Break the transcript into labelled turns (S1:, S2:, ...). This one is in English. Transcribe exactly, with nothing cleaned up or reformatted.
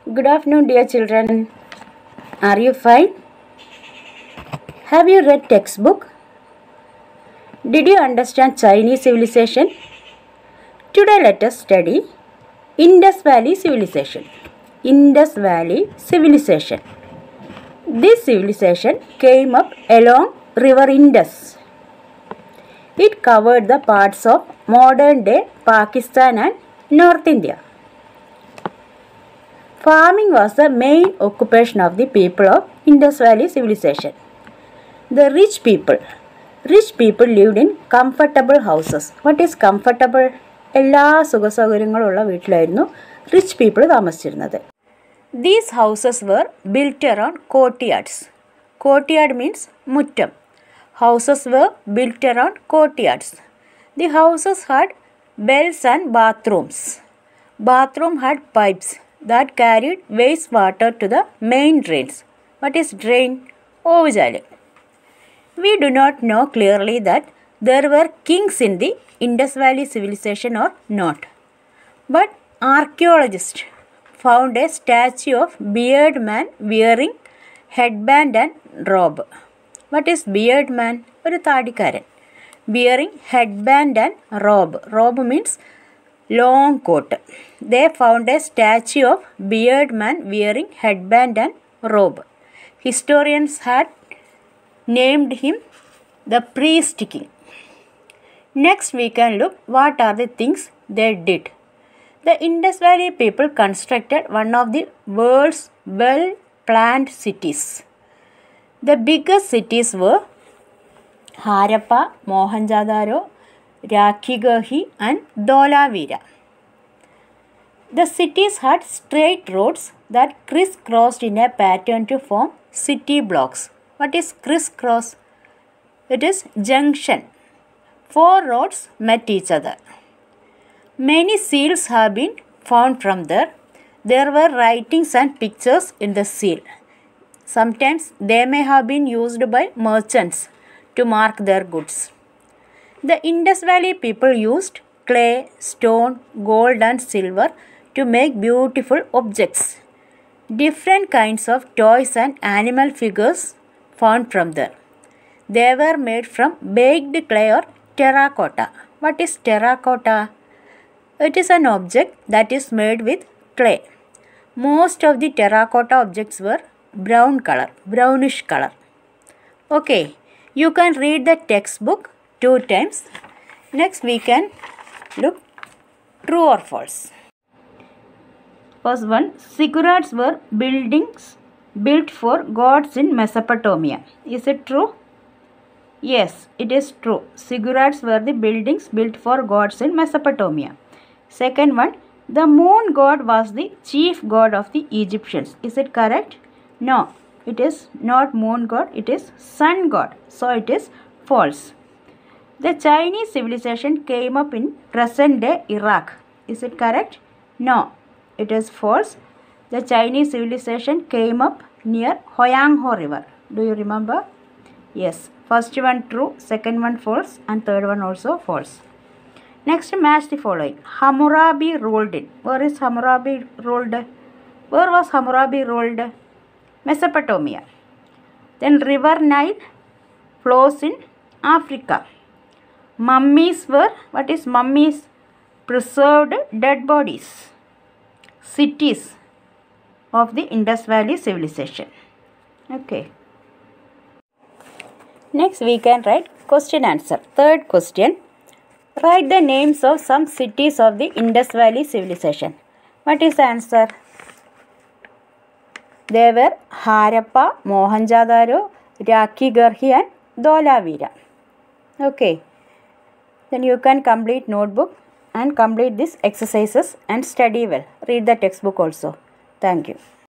S1: Good afternoon, dear children. Are you fine? Have you read textbook? Did you understand Chinese civilization? Today let us study Indus Valley Civilization. Indus Valley Civilization. This civilization came up along River Indus. It covered the parts of modern day Pakistan and North India. Farming was the main occupation of the people of Indus Valley Civilization. The rich people. Rich people lived in comfortable houses. What is comfortable? എല്ലാ സുഖസൗകര്യങ്ങളുള്ള വീട്ടിലായിരുന്നു rich people താമസിച്ചിരുന്നത്. These houses were built around courtyards. Courtyard means മുറ്റം. Houses were built around courtyards. The houses had bells and bathrooms. Bathroom had pipes that carried wastewater to the main drains. What is drain? ഓവുചാല്. We do not know clearly that there were kings in the Indus Valley civilization or not. But archaeologists found a statue of beard man wearing headband and robe. What is beard man? ഒരു താടിക്കാരൻ. Wearing headband and robe. Robe means long coat. They found a statue of beard man wearing headband and robe. Historians had named him the priest king. Next we can look what are the things they did. The Indus Valley people constructed one of the world's well-planned cities. The biggest cities were Harappa, Mohenjo-daro, Rakhigarhi and Dholavira. The cities had straight roads that crisscrossed in a pattern to form city blocks. What is crisscross? It is junction. Four roads met each other. Many seals have been found from there. There were writings and pictures in the seal. Sometimes they may have been used by merchants to mark their goods. The Indus Valley people used clay, stone, gold and silver to make beautiful objects. Different kinds of toys and animal figures found from there. They were made from baked clay or terracotta. What is terracotta? It is an object that is made with clay. Most of the terracotta objects were brown color, brownish color. Okay, you can read the textbook two times. Next we can look true or false. First one, ziggurats were buildings built for gods in Mesopotamia. Is it true? Yes, it is true. Ziggurats were the buildings built for gods in Mesopotamia. Second one, the moon god was the chief god of the Egyptians. Is it correct? No, it is not moon god, it is sun god. So it is false. The Chinese civilization came up in present day Iraq. Is it correct? No, it is false. The Chinese civilization came up near Huanghe River. Do you remember? Yes. First one true, second one false, and third one also false. Next, match the following. Hammurabi ruled in. Where is Hammurabi ruled? Where was Hammurabi ruled? Mesopotamia. Then River Nile flows in Africa. Mummies were, what is mummies? Preserved dead bodies. Cities of the Indus Valley civilization. Okay. Next we can write question answer. Third question. Write the names of some cities of the Indus Valley civilization. What is the answer? They were Harappa, Mohenjo-daro, Rakhigarhi and Dholavira. Okay. Then you can complete notebook and complete these exercises and study well. Read the textbook also. Thank you.